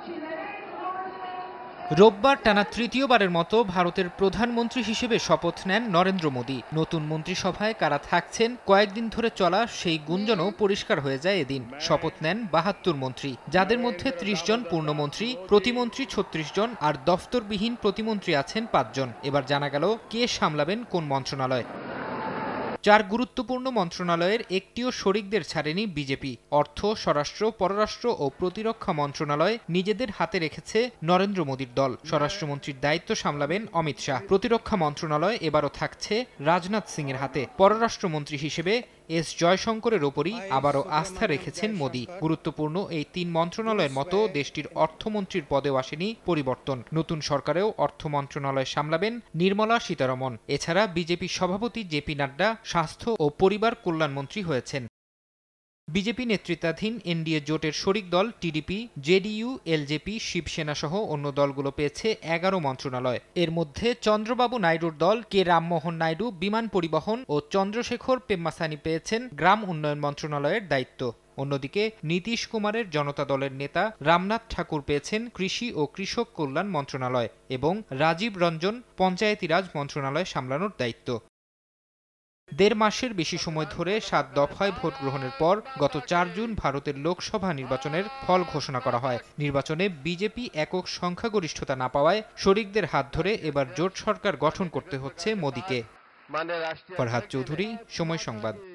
রোববার টানা তৃতীয়বারের মতো ভারতের প্রধানমন্ত্রী হিসেবে শপথ নেন নরেন্দ্র মোদী। নতুন মন্ত্রিসভায় কারা থাকছেন কয়েকদিন ধরে চলা সেই গুঞ্জনও পরিষ্কার হয়ে যায় এদিন। শপথ নেন ৭২ মন্ত্রী, যাদের মধ্যে ৩০ জন পূর্ণমন্ত্রী, প্রতিমন্ত্রী ৩৬ জন আর দফতরবিহীন প্রতিমন্ত্রী আছেন ৫ জন। এবার জানা গেল কে সামলাবেন কোন মন্ত্রণালয়। ৪ গুরুত্বপূর্ণ মন্ত্রণালয়ের একটিও শরিকদের ছাড়েনি বিজেপি। অর্থ, স্বরাষ্ট্র, পররাষ্ট্র ও প্রতিরক্ষা মন্ত্রণালয় নিজেদের হাতে রেখেছে নরেন্দ্র মোদীর দল। স্বরাষ্ট্রমন্ত্রীর দায়িত্ব সামলাবেন অমিত শাহ। প্রতিরক্ষা মন্ত্রণালয় এবারও থাকছে রাজনাথ সিংয়ের হাতে। পররাষ্ট্রমন্ত্রী হিসেবে এস জয়শঙ্করের ওপরই আবারও আস্থা রেখেছেন মোদী। গুরুত্বপূর্ণ এই ৩ মন্ত্রণালয়ের মতো দেশটির অর্থমন্ত্রীর পদেও আসেনি পরিবর্তন। নতুন সরকারেও অর্থ মন্ত্রণালয় সামলাবেন নির্মলা সীতারমণ। এছাড়া বিজেপি সভাপতি জেপি নাড্ডা স্বাস্থ্য ও পরিবার কল্যাণমন্ত্রী হয়েছেন। বিজেপি নেতৃত্বাধীন এনডিএ জোটের শরিক দল টিডিপি, জেডিইউ, এলজেপি, শিবসেনা সহ অন্য দলগুলো পেয়েছে ১১ মন্ত্রণালয়। এর মধ্যে চন্দ্রবাবু নাইডুর দল কে রামমোহন নাইডু বিমান পরিবহন ও চন্দ্রশেখর পেম্মাসানি পেয়েছেন গ্রাম উন্নয়ন মন্ত্রণালয়ের দায়িত্ব। অন্যদিকে নীতিশ কুমারের জনতা দলের নেতা রামনাথ ঠাকুর পেয়েছেন কৃষি ও কৃষক কল্যাণ মন্ত্রণালয় এবং রাজীব রঞ্জন পঞ্চায়েতি রাজ মন্ত্রণালয় সামলানোর দায়িত্ব। ১.৫ মাসের বেশি সময় ধরে ৭ দফায় ভোট গ্রহণের পর গত ৪ জুন ভারতের লোকসভা নির্বাচনের ফল ঘোষণা করা হয়। নির্বাচনে বিজেপি একক সংখ্যাগরিষ্ঠতা না পাওয়ায় শরিকদের হাত ধরে এবার জোট সরকার গঠন করতে হচ্ছে মোদীকে। ফরহাদ চৌধুরী, সময় সংবাদ।